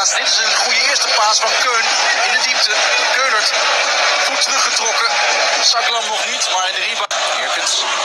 paas. Dit is een goede eerste paas van Keun in de diepte. Keunert, goed teruggetrokken. Saklam nog niet, maar in de rebound. Herkens